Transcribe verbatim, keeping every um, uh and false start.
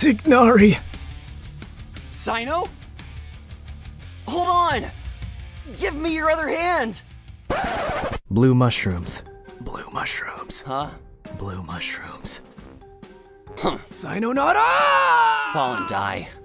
Tighnari. Cyno? Hold on! Give me your other hand! Blue mushrooms. Blue mushrooms. Huh? Blue mushrooms. Huh. Sayonara! Fall and die.